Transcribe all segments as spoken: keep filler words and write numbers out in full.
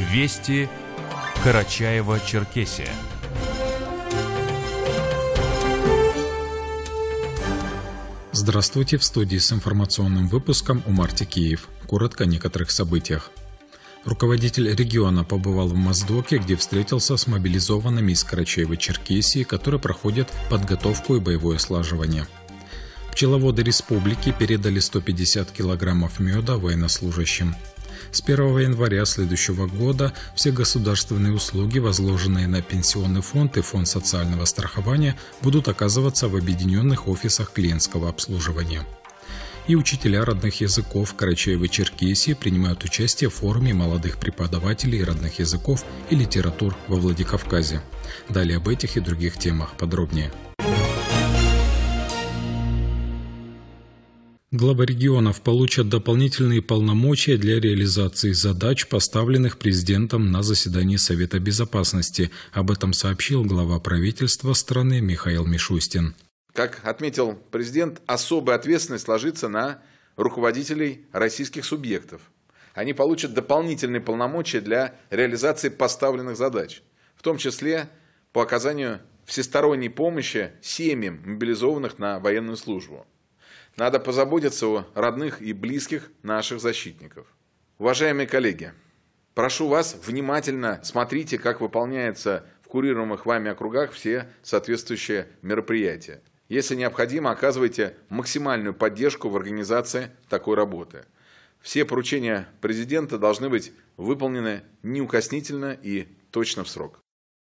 Вести Карачаево-Черкесия. Здравствуйте, в студии с информационным выпуском Умар Текеев. Коротко о некоторых событиях. Руководитель региона побывал в Моздоке, где встретился с мобилизованными из Карачаево-Черкесии, которые проходят подготовку и боевое слаживание. Пчеловоды республики передали сто пятьдесят килограммов меда военнослужащим. С первого января следующего года все государственные услуги, возложенные на Пенсионный фонд и Фонд социального страхования, будут оказываться в объединенных офисах клиентского обслуживания. И учителя родных языков Карачаево-Черкесии принимают участие в форуме молодых преподавателей родных языков и литератур во Владикавказе. Далее об этих и других темах подробнее. Главы регионов получат дополнительные полномочия для реализации задач, поставленных президентом на заседании Совета Безопасности. Об этом сообщил глава правительства страны Михаил Мишустин. Как отметил президент, особая ответственность ложится на руководителей российских субъектов. Они получат дополнительные полномочия для реализации поставленных задач, в том числе по оказанию всесторонней помощи семьям мобилизованных на военную службу. Надо позаботиться о родных и близких наших защитников. Уважаемые коллеги, прошу вас, внимательно смотрите, как выполняются в курируемых вами округах все соответствующие мероприятия. Если необходимо, оказывайте максимальную поддержку в организации такой работы. Все поручения президента должны быть выполнены неукоснительно и точно в срок.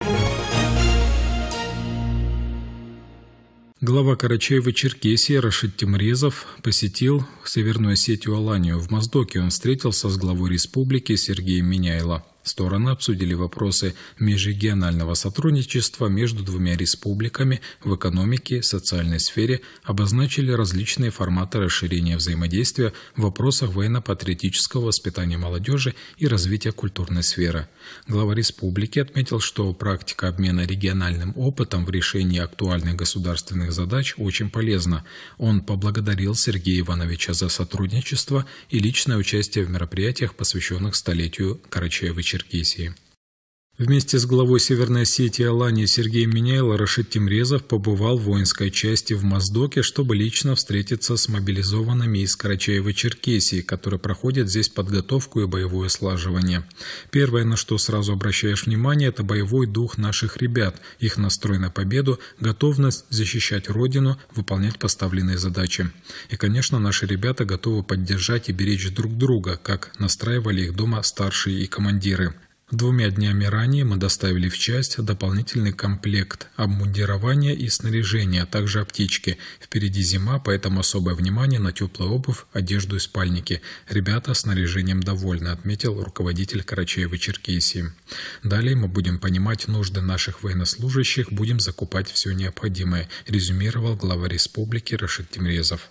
Глава Карачаево-Черкесии Рашид Темрезов посетил Северную Осетию-Аланию. В Моздоке он встретился с главой республики Сергеем Миняйло. Стороны обсудили вопросы межрегионального сотрудничества между двумя республиками в экономике, социальной сфере, обозначили различные форматы расширения взаимодействия в вопросах военно-патриотического воспитания молодежи и развития культурной сферы. Глава республики отметил, что практика обмена региональным опытом в решении актуальных государственных задач очень полезна. Он поблагодарил Сергея Ивановича за сотрудничество и личное участие в мероприятиях, посвященных столетию Карачаево-Черкесии. Вместе с главой Северной Осетии Алании Сергеем Миняйло Рашид Темрезов побывал в воинской части в Моздоке, чтобы лично встретиться с мобилизованными из Карачаево-Черкесии, которые проходят здесь подготовку и боевое слаживание. Первое, на что сразу обращаешь внимание, это боевой дух наших ребят, их настрой на победу, готовность защищать Родину, выполнять поставленные задачи. И, конечно, наши ребята готовы поддержать и беречь друг друга, как настраивали их дома старшие и командиры. Двумя днями ранее мы доставили в часть дополнительный комплект обмундирования и снаряжения, а также аптечки. Впереди зима, поэтому особое внимание на теплую обувь, одежду и спальники. Ребята снаряжением довольны, отметил руководитель Карачаево-Черкесии. Далее мы будем понимать нужды наших военнослужащих, будем закупать все необходимое, резюмировал глава республики Рашид Темрезов.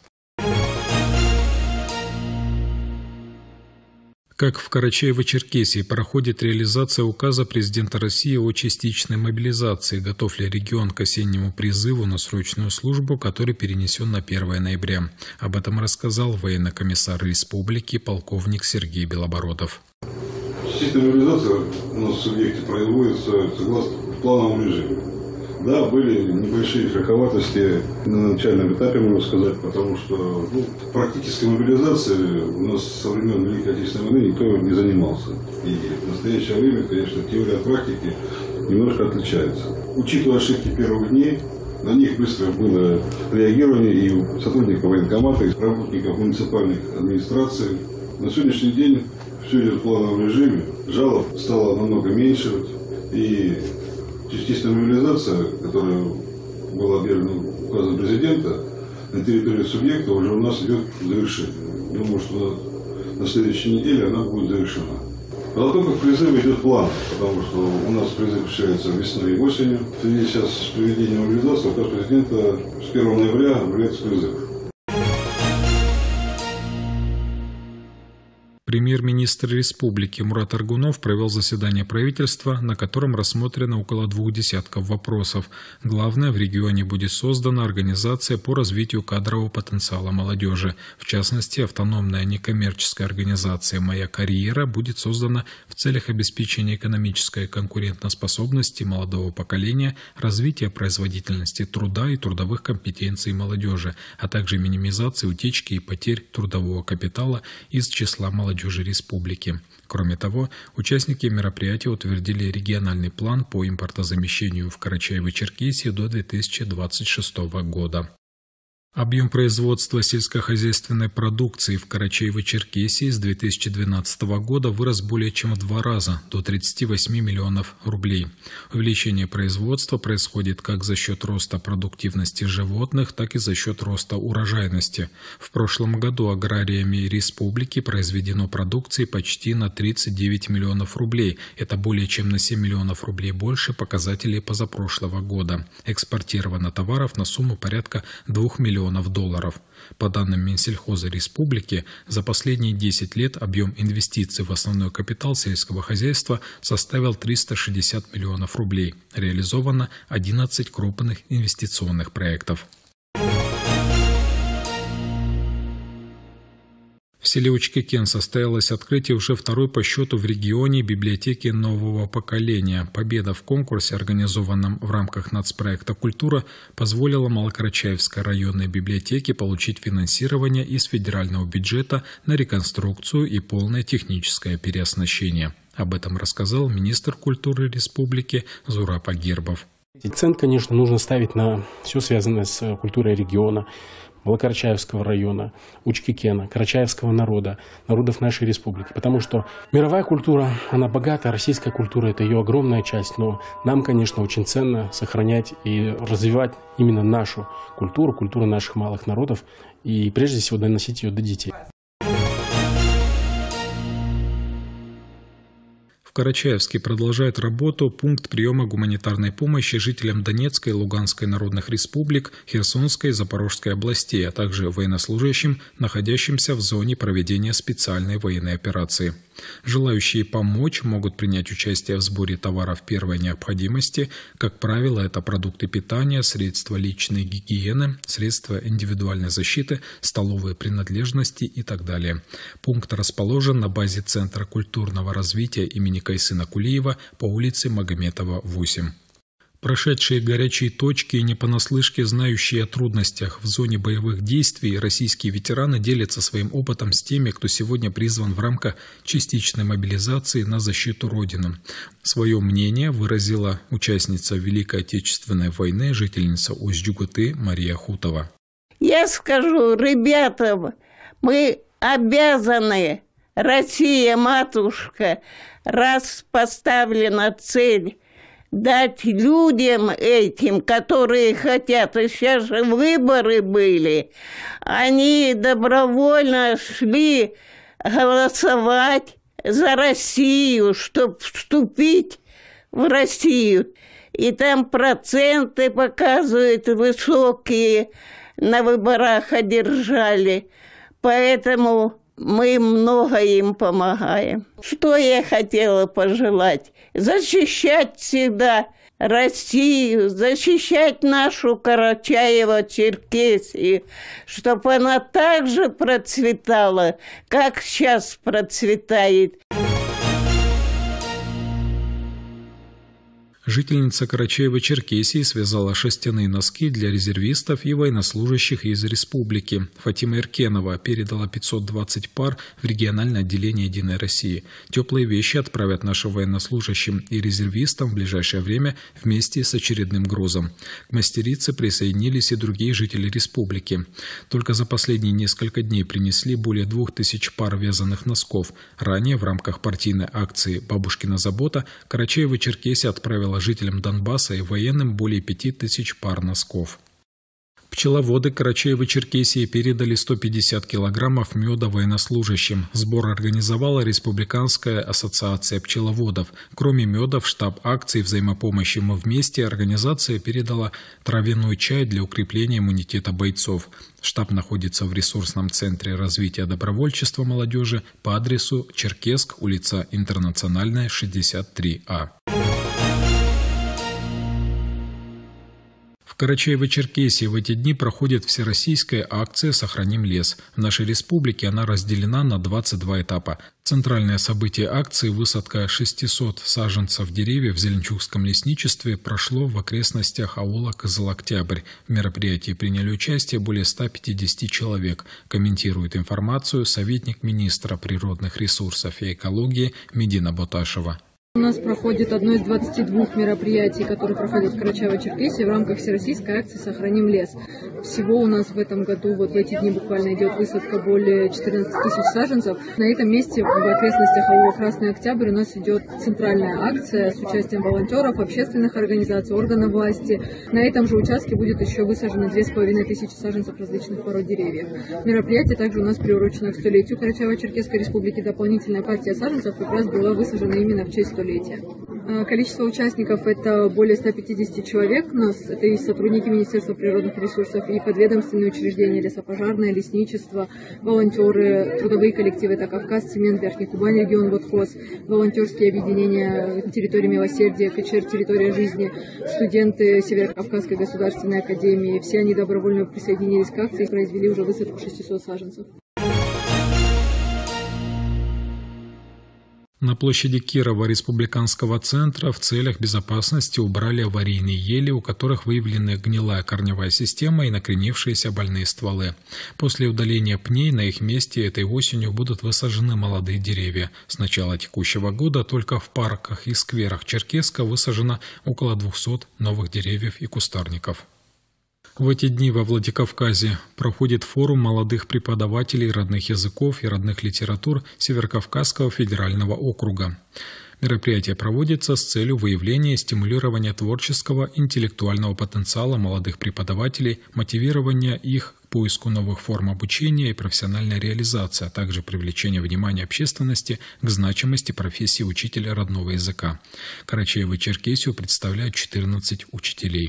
Как в Карачаево-Черкесии проходит реализация указа президента России о частичной мобилизации, готов ли регион к осеннему призыву на срочную службу, который перенесен на первое ноября. Об этом рассказал военный комиссар республики полковник Сергей Белобородов. Частичная мобилизация у нас в субъекте производится согласно плановому режиму. Да, были небольшие широковатости на начальном этапе, можно сказать, потому что ну, практической мобилизацией у нас со времен Великой Отечественной войны никто не занимался. И в настоящее время, конечно, теория от практики немножко отличается. Учитывая ошибки первых дней, на них быстро было реагирование и у сотрудников военкомата, и работников муниципальных администраций. На сегодняшний день все идет в плановом режиме, жалоб стало намного меньше, и частичная мобилизация, которая была объявлена указом президента, на территории субъекта уже у нас идет к завершению. Думаю, что на следующей неделе она будет завершена. Подготовка к призыву идет плавно, потому что у нас призыв осуществляется весной и осенью. В связи сейчас с проведением мобилизации указ президента с первого ноября объявляется призыв. Премьер-министр республики Мурат Аргунов провел заседание правительства, на котором рассмотрено около двух десятков вопросов. Главное, в регионе будет создана организация по развитию кадрового потенциала молодежи. В частности, автономная некоммерческая организация «Моя карьера» будет создана в целях обеспечения экономической конкурентоспособности молодого поколения, развития производительности труда и трудовых компетенций молодежи, а также минимизации утечки и потерь трудового капитала из числа молодежи республики. Кроме того, участники мероприятия утвердили региональный план по импортозамещению в Карачаево-Черкесии до две тысячи двадцать шестого года. Объем производства сельскохозяйственной продукции в Карачаево-Черкесии с две тысячи двенадцатого года вырос более чем в два раза, до тридцати восьми миллионов рублей. Увеличение производства происходит как за счет роста продуктивности животных, так и за счет роста урожайности. В прошлом году аграриями республики произведено продукции почти на тридцать девять миллионов рублей. Это более чем на семь миллионов рублей больше показателей позапрошлого года. Экспортировано товаров на сумму порядка двух миллионов долларов. По данным Минсельхоза республики, за последние десять лет объем инвестиций в основной капитал сельского хозяйства составил триста шестьдесят миллионов рублей. Реализовано одиннадцать крупных инвестиционных проектов. В селе Учкекен состоялось открытие уже второй по счету в регионе библиотеки нового поколения. Победа в конкурсе, организованном в рамках нацпроекта «Культура», позволила Малокарачаевской районной библиотеке получить финансирование из федерального бюджета на реконструкцию и полное техническое переоснащение. Об этом рассказал министр культуры республики Зураб Агирбов. Акцент, конечно, нужно ставить на все связанное с культурой региона, Малокарачаевского района, Учкекена, карачаевского народа, народов нашей республики. Потому что мировая культура, она богата, российская культура – это ее огромная часть. Но нам, конечно, очень ценно сохранять и развивать именно нашу культуру, культуру наших малых народов и прежде всего доносить ее до детей. В Карачаевске продолжает работу пункт приема гуманитарной помощи жителям Донецкой и Луганской народных республик, Херсонской и Запорожской областей, а также военнослужащим, находящимся в зоне проведения специальной военной операции. Желающие помочь могут принять участие в сборе товаров первой необходимости. Как правило, это продукты питания, средства личной гигиены, средства индивидуальной защиты, столовые принадлежности и так далее. Пункт расположен на базе Центра культурного развития имени Кайсына Кулиева по улице Магометова, восемь. Прошедшие горячие точки и не понаслышке знающие о трудностях в зоне боевых действий российские ветераны делятся своим опытом с теми, кто сегодня призван в рамках частичной мобилизации на защиту Родины. Свое мнение выразила участница Великой Отечественной войны, жительница Усть-Джугуты Мария Хутова. Я скажу, ребята, мы обязаны, Россия, матушка, раз поставлена цель, дать людям этим, которые хотят, и сейчас же выборы были, они добровольно шли голосовать за Россию, чтобы вступить в Россию. И там проценты показывают высокие, на выборах одержали. Поэтому мы много им помогаем. Что я хотела пожелать? Защищать всегда Россию, защищать нашу Карачаево-Черкесию, чтобы она так же процветала, как сейчас процветает. Жительница Карачаево-Черкесии связала шерстяные носки для резервистов и военнослужащих из республики. Фатима Иркенова передала пятьсот двадцать пар в региональное отделение «Единой России». Теплые вещи отправят нашим военнослужащим и резервистам в ближайшее время вместе с очередным грузом. К мастерице присоединились и другие жители республики. Только за последние несколько дней принесли более двух тысяч пар вязаных носков. Ранее в рамках партийной акции «Бабушкина забота» Карачаево-Черкесия отправила жителям Донбасса и военным более пяти тысяч пар носков. Пчеловоды Карачаево-Черкесии передали сто пятьдесят килограммов меда военнослужащим. Сбор организовала Республиканская ассоциация пчеловодов. Кроме меда, в штаб акции взаимопомощи «Мы вместе» организация передала травяной чай для укрепления иммунитета бойцов. Штаб находится в ресурсном центре развития добровольчества молодежи по адресу Черкесск, улица Интернациональная, шестьдесят три А. В Карачаево-Черкесии в эти дни проходит всероссийская акция «Сохраним лес». В нашей республике она разделена на двадцать два этапа. Центральное событие акции – высадка шестисот саженцев деревьев в Зеленчукском лесничестве – прошло в окрестностях аула Кызыл-Октябрь. В мероприятии приняли участие более ста пятидесяти человек. Комментирует информацию советник министра природных ресурсов и экологии Медина Боташева. У нас проходит одно из двадцати двух мероприятий, которые проходят в Карачаево-Черкесии в рамках всероссийской акции «Сохраним лес». Всего у нас в этом году, вот в эти дни буквально идет высадка более четырнадцати тысяч саженцев. На этом месте в окрестностях аула Красный Октябрь у нас идет центральная акция с участием волонтеров, общественных организаций, органов власти. На этом же участке будет еще высажено две с половиной тысячи саженцев различных пород деревьев. Мероприятие также у нас приурочено к столетию Карачаево-Черкесской республики. Дополнительная партия саженцев как раз была высажена именно в честь столетия. Количество участников – это более ста пятидесяти человек. У нас это и сотрудники Министерства природных ресурсов, и подведомственные учреждения, лесопожарное, лесничество, волонтеры, трудовые коллективы – это Кавказ, Цемент, Верхний Кубань, регион Водхоз, волонтерские объединения территории милосердия, КЧР, территория жизни, студенты Северокавказской государственной академии. Все они добровольно присоединились к акции и произвели уже высадку шестисот саженцев. На площади Кирова республиканского центра в целях безопасности убрали аварийные ели, у которых выявлены гнилая корневая система и накренившиеся больные стволы. После удаления пней на их месте этой осенью будут высажены молодые деревья. С начала текущего года только в парках и скверах Черкесска высажено около двухсот новых деревьев и кустарников. В эти дни во Владикавказе проходит форум молодых преподавателей родных языков и родных литератур Северокавказского федерального округа. Мероприятие проводится с целью выявления и стимулирования творческого интеллектуального потенциала молодых преподавателей, мотивирования их к поиску новых форм обучения и профессиональной реализации, а также привлечения внимания общественности к значимости профессии учителя родного языка. Карачаево-Черкесию представляют четырнадцать учителей.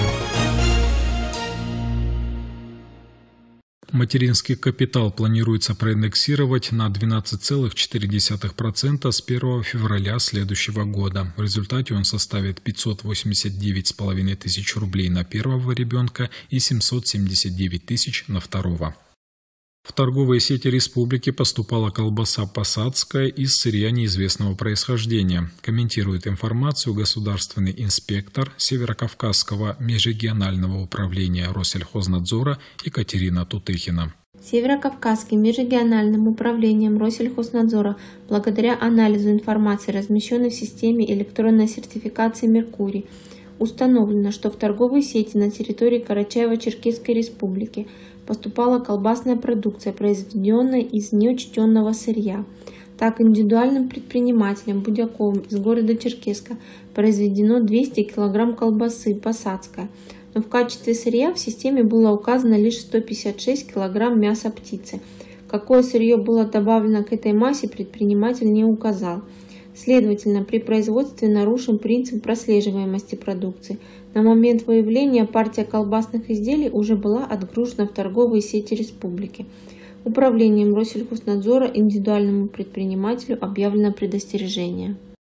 Материнский капитал планируется проиндексировать на двенадцать целых четыре десятых процента с первого февраля следующего года. В результате он составит пятьсот восемьдесят девять с половиной тысяч рублей на первого ребенка и семьсот семьдесят девять тысяч на второго. В торговые сети республики поступала колбаса посадская из сырья неизвестного происхождения. Комментирует информацию государственный инспектор Северокавказского межрегионального управления Россельхознадзора Екатерина Тутыхина. Северокавказским межрегиональным управлением Россельхознадзора благодаря анализу информации, размещенной в системе электронной сертификации «Меркурий», установлено, что в торговые сети на территории Карачаево-Черкесской республики поступала колбасная продукция, произведенная из неучтенного сырья. Так, индивидуальным предпринимателем Будяковым из города Черкесска произведено двести килограмм колбасы посадская, но в качестве сырья в системе было указано лишь сто пятьдесят шесть килограмм мяса птицы. Какое сырье было добавлено к этой массе, предприниматель не указал. Следовательно, при производстве нарушен принцип прослеживаемости продукции. На момент выявления партия колбасных изделий уже была отгружена в торговые сети республики. Управлением Россельхознадзора индивидуальному предпринимателю объявлено предостережение.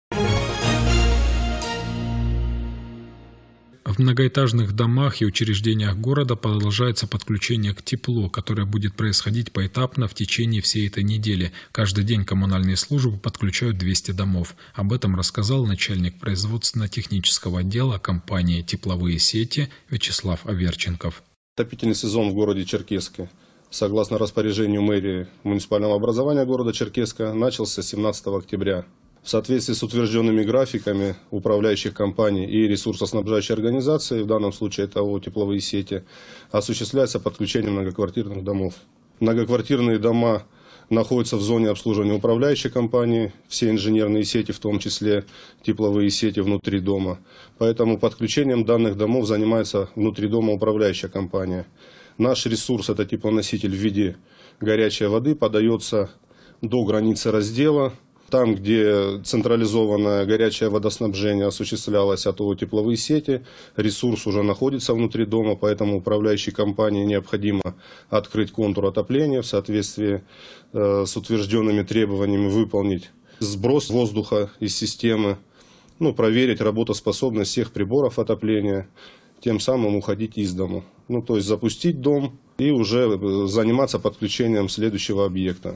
В многоэтажных домах и учреждениях города продолжается подключение к теплу, которое будет происходить поэтапно в течение всей этой недели. Каждый день коммунальные службы подключают двести домов. Об этом рассказал начальник производственно-технического отдела компании «Тепловые сети» Вячеслав Аверченков. Отопительный сезон в городе Черкесске, согласно распоряжению мэрии муниципального образования города Черкесска, начался семнадцатого октября. В соответствии с утвержденными графиками управляющих компаний и ресурсоснабжающей организации, в данном случае это ООО «Тепловые сети», осуществляется подключение многоквартирных домов. Многоквартирные дома находятся в зоне обслуживания управляющей компании, все инженерные сети, в том числе тепловые сети внутри дома. Поэтому подключением данных домов занимается внутри дома управляющая компания. Наш ресурс, это теплоноситель в виде горячей воды, подается до границы раздела. Там, где централизованное горячее водоснабжение осуществлялось от ООО «Тепловые сети», ресурс уже находится внутри дома, поэтому управляющей компании необходимо открыть контур отопления в соответствии э, с утвержденными требованиями, выполнить сброс воздуха из системы, ну, проверить работоспособность всех приборов отопления, тем самым уходить из дома. Ну, то есть запустить дом и уже заниматься подключением следующего объекта.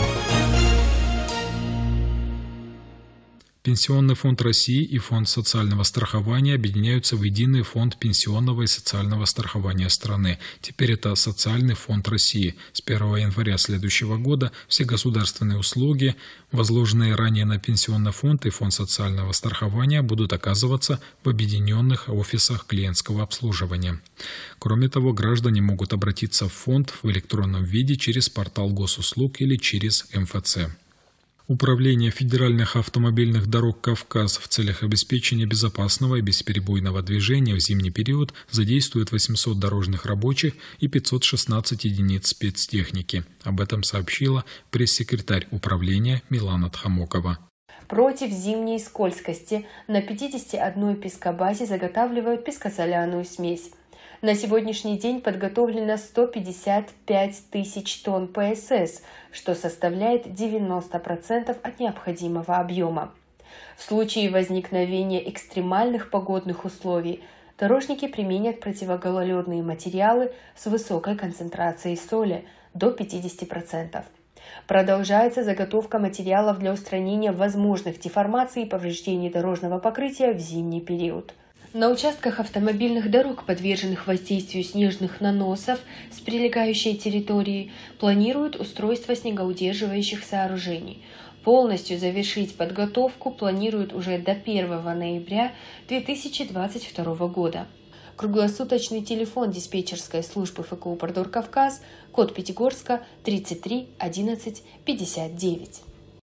Пенсионный фонд России и Фонд социального страхования объединяются в единый фонд пенсионного и социального страхования страны. Теперь это Социальный фонд России. С первого января следующего года все государственные услуги, возложенные ранее на Пенсионный фонд и Фонд социального страхования, будут оказываться в объединенных офисах клиентского обслуживания. Кроме того, граждане могут обратиться в фонд в электронном виде через портал госуслуг или через эм эф цэ. Управление федеральных автомобильных дорог «Кавказ» в целях обеспечения безопасного и бесперебойного движения в зимний период задействует восемьсот дорожных рабочих и пятьсот шестнадцать единиц спецтехники. Об этом сообщила пресс-секретарь управления Милана Тхамокова. Против зимней скользкости на пятидесяти одной пескобазе заготавливают пескосоляную смесь. На сегодняшний день подготовлено сто пятьдесят пять тысяч тонн пэ эс эс, что составляет девяносто процентов от необходимого объема. В случае возникновения экстремальных погодных условий дорожники применят противогололедные материалы с высокой концентрацией соли до пятидесяти процентов. Продолжается заготовка материалов для устранения возможных деформаций и повреждений дорожного покрытия в зимний период. На участках автомобильных дорог, подверженных воздействию снежных наносов с прилегающей территории, планируют устройство снегоудерживающих сооружений. Полностью завершить подготовку планируют уже до первого ноября две тысячи двадцать второго года. Круглосуточный телефон диспетчерской службы эф ка у «Продор Кавказ», код Пятигорска тридцать три одиннадцать пятьдесят девять.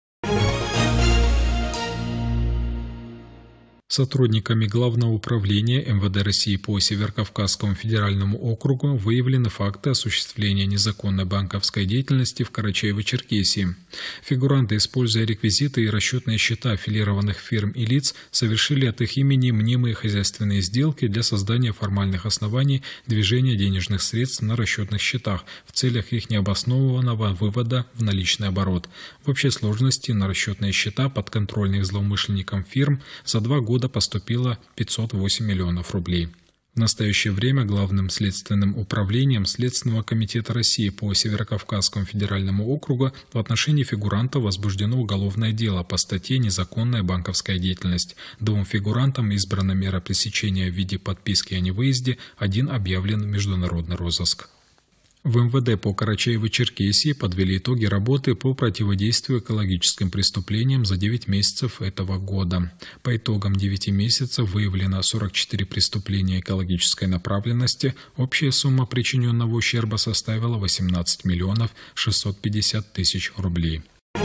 Сотрудниками Главного управления эм вэ дэ России по Северокавказскому федеральному округу выявлены факты осуществления незаконной банковской деятельности в Карачаево-Черкесии. Фигуранты, используя реквизиты и расчетные счета аффилированных фирм и лиц, совершили от их имени мнимые хозяйственные сделки для создания формальных оснований движения денежных средств на расчетных счетах в целях их необоснованного вывода в наличный оборот. В общей сложности на расчетные счета подконтрольных злоумышленникам фирм за два года поступило пятьсот восемь миллионов рублей. В настоящее время Главным следственным управлением Следственного комитета России по Северокавказскому федеральному округу в отношении фигурантов возбуждено уголовное дело по статье «Незаконная банковская деятельность». Двум фигурантам избрана мера пресечения в виде подписки о невыезде, один объявлен в международный розыск. В эм вэ дэ по Карачаево-Черкесии подвели итоги работы по противодействию экологическим преступлениям за девять месяцев этого года. По итогам девяти месяцев выявлено сорок четыре преступления экологической направленности. Общая сумма причиненного ущерба составила восемнадцать миллионов шестьсот пятьдесят тысяч рублей.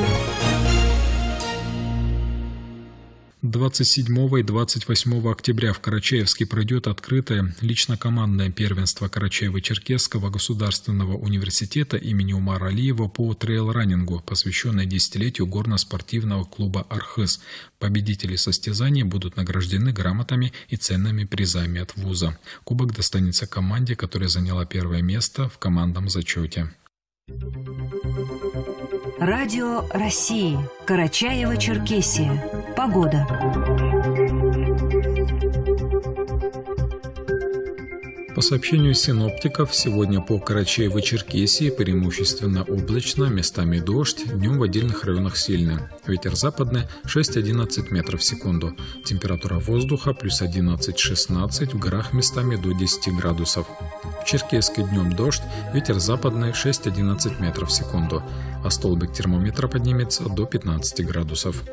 двадцать седьмого и двадцать восьмого октября в Карачаевске пройдет открытое лично-командное первенство Карачаево-Черкесского государственного университета имени Умара Алиева по трейл-раннингу, посвященное десятилетию горно-спортивного клуба «Архыз». Победители состязаний будут награждены грамотами и ценными призами от вуза. Кубок достанется команде, которая заняла первое место в командном зачете. Радио России. Карачаево-Черкесия. Погода. По сообщению синоптиков, сегодня по Карачаево-Черкесии преимущественно облачно, местами дождь, днем в отдельных районах сильный. Ветер западный шесть-одиннадцать метров в секунду. Температура воздуха плюс одиннадцать-шестнадцать, в горах местами до десяти градусов. В Черкесске днем дождь, ветер западный шесть-одиннадцать метров в секунду, а столбик термометра поднимется до пятнадцати градусов.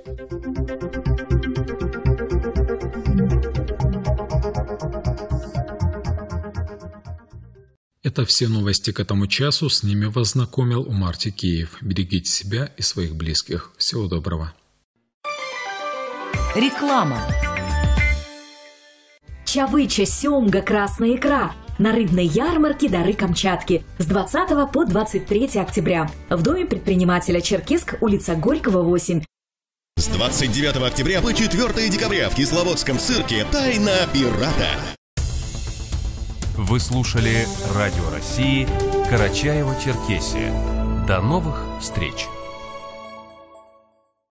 Это все новости к этому часу. С ними вас знакомил Умар Текеев. Берегите себя и своих близких. Всего доброго. Реклама. Чавыча, сёмга, красная икра. На рыбной ярмарке «Дары Камчатки» с двадцатого по двадцать третье октября в доме предпринимателя Черкесск, улица Горького, восемь. С двадцать девятого октября по четвёртое декабря в Кисловодском цирке «Тайна пирата». Вы слушали Радио России, Карачаево-Черкесия. До новых встреч!